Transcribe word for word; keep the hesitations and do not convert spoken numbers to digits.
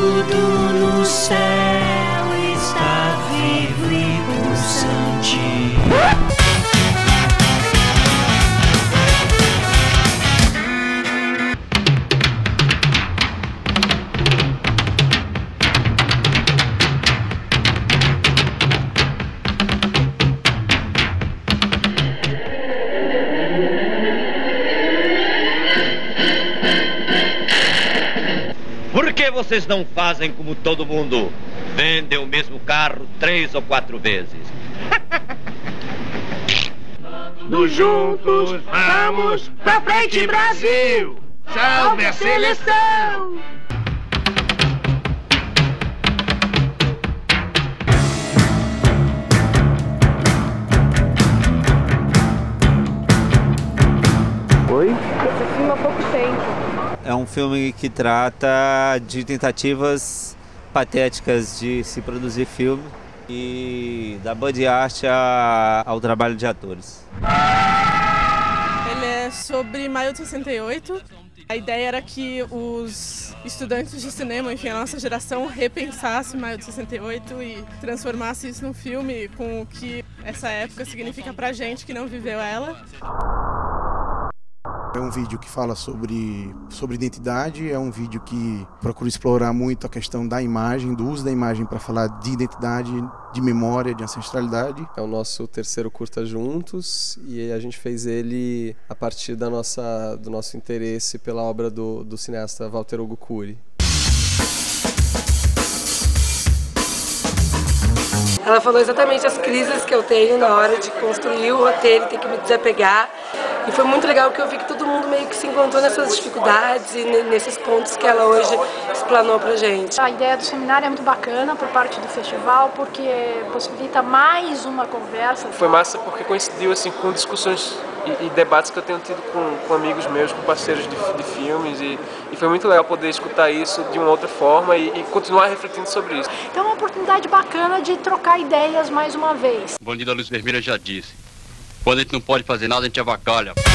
Tudo no céu está vivo e pulsante. Por que vocês não fazem como todo mundo? Vendem o mesmo carro três ou quatro vezes. Nós juntos vamos pra frente, Brasil! Salve a seleção! Oi? Esse filme há pouco tempo. É um filme que trata de tentativas patéticas de se produzir filme e da body art a, ao trabalho de atores. Ele é sobre maio de sessenta e oito. A ideia era que os estudantes de cinema, enfim, a nossa geração repensasse maio de sessenta e oito e transformasse isso num filme com o que essa época significa pra gente que não viveu ela. É um vídeo que fala sobre, sobre identidade, é um vídeo que procura explorar muito a questão da imagem, do uso da imagem para falar de identidade, de memória, de ancestralidade. É o nosso terceiro curta juntos e a gente fez ele a partir da nossa, do nosso interesse pela obra do, do cineasta Walter Hugo Cury. Ela falou exatamente as crises que eu tenho na hora de construir o roteiro, ter que me desapegar. E foi muito legal que eu vi que todo mundo meio que se encontrou nessas dificuldades e nesses pontos que ela hoje explanou pra gente. A ideia do seminário é muito bacana por parte do festival, porque possibilita mais uma conversa. Foi massa porque coincidiu assim, com discussões e, e debates que eu tenho tido com, com amigos meus, com parceiros de, de filmes e, e foi muito legal poder escutar isso de uma outra forma e, e continuar refletindo sobre isso. Então é uma oportunidade bacana de trocar ideias mais uma vez. O Bandido da Luz Vermelha já disse, quando a gente não pode fazer nada, a gente avacalha.